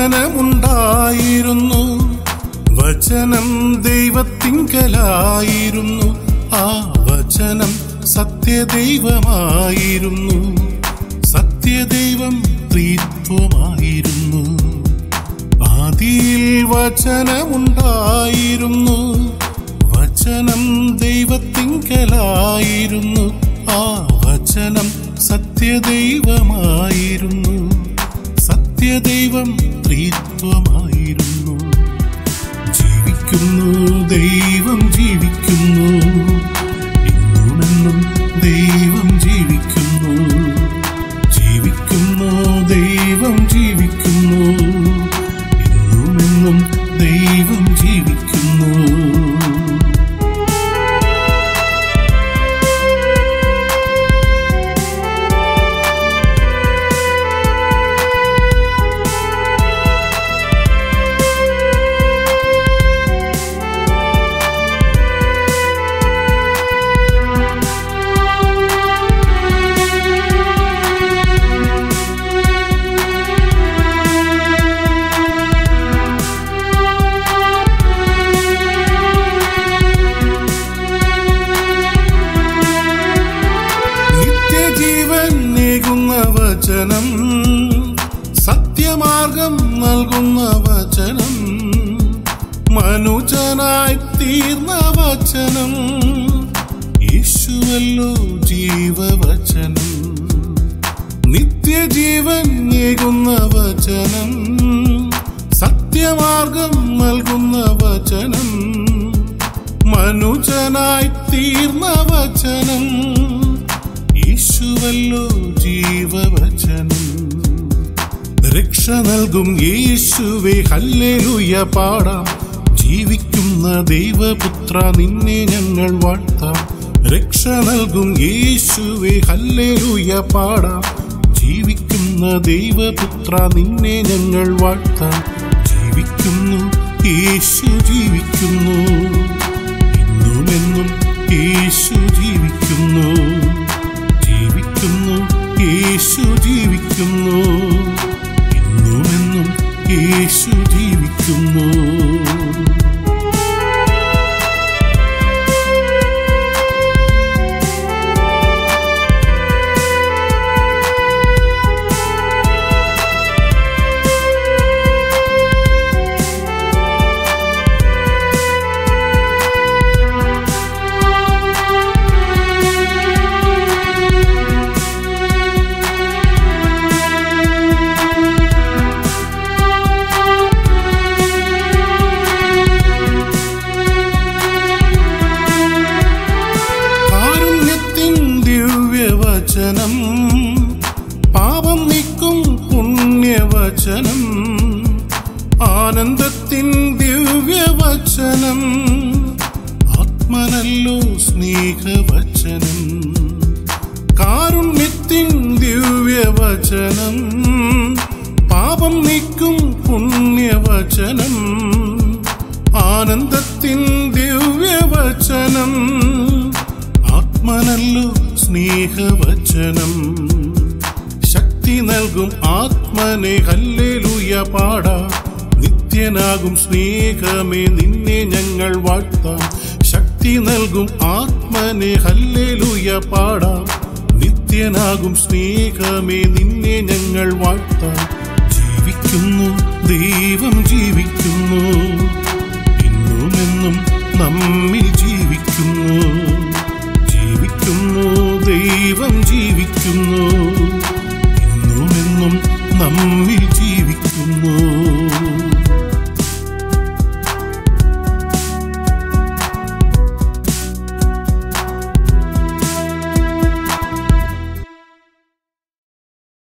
വചനമുണ്ടായിരുന്നു, വചനം ദൈവത്തിങ്കലായിരുന്നു, ആ വചനം സത്യദൈവമായിരുന്നു, സത്യദൈവം ത്രിത്വമായിരുന്നു. ആദിയിൽ വചനമുണ്ടായിരുന്നു, വചനം ദൈവത്തിങ്കലായിരുന്നു, ആ വചനം സത്യദൈവമായിരുന്നു, സത്യദൈവം ത്രിത്വമായിരുന്നു. ജീവിക്കുന്നു ദൈവം ജീവിക്കുന്നു, ഇന്നുമെന്നും ദൈവം ജീവിക്കുന്നു. ജീവിക്കുന്നു ദൈവം ജീവിക്കുന്നു, ഇന്നുമെന്നും ദൈവം ജീവിക്കുന്നു. വചനം സത്യമാർഗം നൽകുന്ന വചനം, മനുജനായി തീർന്ന വചനം, യേശുവല്ലോ ജീവവചനം. നിത്യജീവൻ ഏകുന്ന വചനം, സത്യമാർഗം നൽകുന്ന വചനം, മനുജനായി തീർന്ന വചനം, യേശുവല്ലോ ജീവവചനം. രക്ഷ നൽകും യേശുവേ ഹല്ലേലൂയ പാടാം, ജീവിക്കുന്ന ദൈവപുത്ര നിന്നെ ഞങ്ങൾ വാഴ്ത്താം. രക്ഷ നൽകും യേശുവേ ഹല്ലേലൂയ പാടാം, ജീവിക്കുന്ന ദൈവപുത്ര നിന്നെ ഞങ്ങൾ വാഴ്ത്താം. ജീവിക്കുന്നു യേശു ജീവിക്കുന്നു, ഇന്നുമെന്നും യേശു ജീവിക്കുന്നു. ജീവിക്കുന്നു യേശു ജീവിക്കുന്നു, ഇന്നുമെന്നും യേശു ജീവിക്കുന്നു. പാപം നീക്കും പുണ്യവചനം, ആനന്ദത്തിൻ ദിവ്യവചനം, ആത്മനല്ലോ സ്നേഹവചനം. കാരുണ്യത്തിൻ ദിവ്യവചനം, പാപം നീക്കും പുണ്യവചനം, ആനന്ദത്തിൻ ദിവ്യവചനം, ആത്മനല്ലോ സ്നേഹവചനം. ശക്തി നൽകും ആത്മനെ ഹല്ലേലൂയ പാടാം, നിത്യനാകും സ്നേഹമേ നിന്നെ ഞങ്ങൾ വാഴ്ത്താം. ശക്തി നൽകും ആത്മനെ ഹല്ലേലൂയ പാടാം, നിത്യനാകും സ്നേഹമേ നിന്നെ ഞങ്ങൾ വാഴ്ത്താം. ജീവിക്കുന്നു ദൈവം ജീവിക്കുന്നു,